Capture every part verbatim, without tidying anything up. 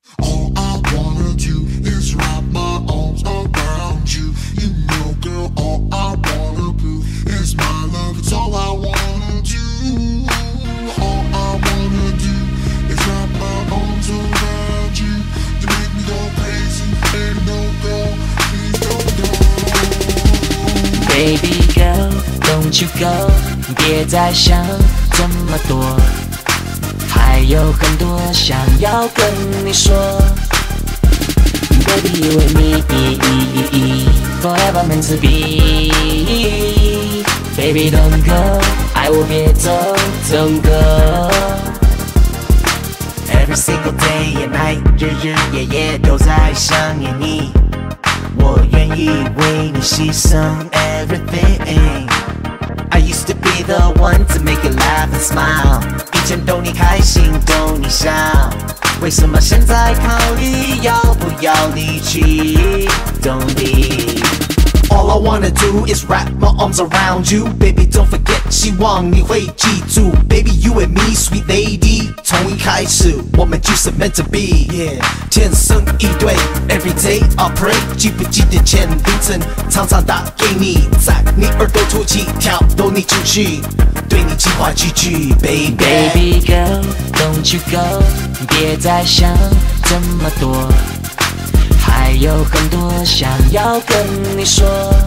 All I wanna do is wrap my arms around you. You know, girl, all I wanna do is my love. It's all I wanna do. All I wanna do is wrap my arms around you. You make me go crazy, baby, don't go, please don't go. Baby girl, don't you go， 别再想这么多，还有很多想要跟你说。Baby, you and me, forever meant to be. Baby, don't go， 爱我别走，don't go。Every single day and night， 日日夜夜都在想念你，我愿意为你牺牲 everything。I used to be the one to make you laugh and smile， 以前逗你开心，逗你笑，为什么现在考虑要不要离去？ Don't leave。 All I wanna do is wrap my arms around you. Baby, don't forget， 希望你会记住。Baby, you and me, sweet lady， 从一开始我们就是 meant to be。Yeah， 天生一对 ，Every day I pray。记不记得前凌晨常常打给你，在你耳朵吐气，挑逗你情绪，对你计划句句 ，Baby。 Baby girl, don't you go， 别再想这么多。还有很多想要跟你说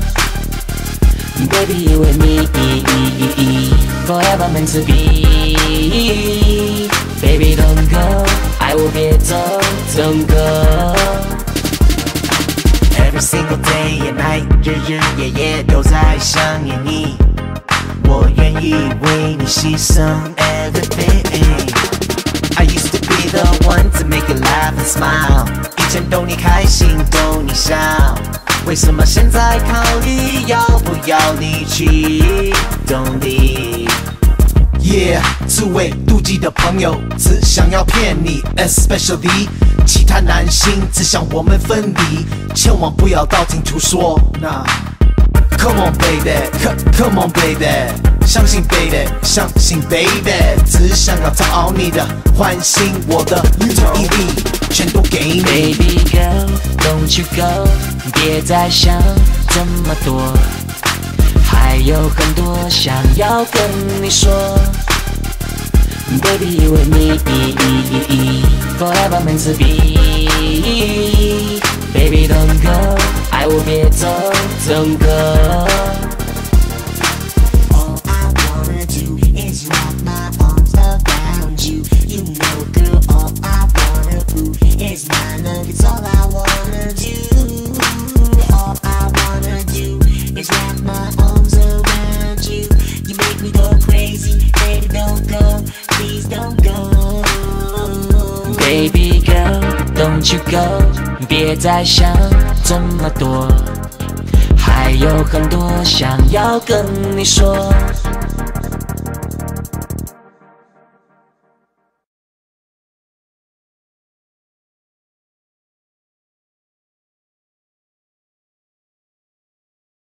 Baby, you and me, forever meant to be. Baby, don't go， 爱我别走 ，don't go。 Every single day and night， 日日夜夜都在想念你，我愿意为你牺牲 everything。I used to be the one to make you laugh and smile， 以前逗你开心，逗你笑，为什么现在考虑要不要离去 ？Don't leave。 Yeah， 自卫妒忌的朋友只想要骗你 ，especially 其他男性只想我们分离，千万不要道听途说。那 Come on baby，Come on baby， 相信 baby， 相信 baby， 只想要讨好你的，唤醒我的注意力，全都给你。 Baby girl, don't you go， 别再想这么多，还有很多想要跟你说。Baby, you and me, forever meant to be. Baby, don't go， 爱我别走 ，don't go。 All I wanna do is wrap my arms around you. You know, girl, all I wanna do is my love. It's all I wanna do. All I wanna do is wrap my arms around you. You make me go crazy, baby, don't go, please don't go. Baby girl, don't you go， 别再想这么多，还有很多想要跟你说。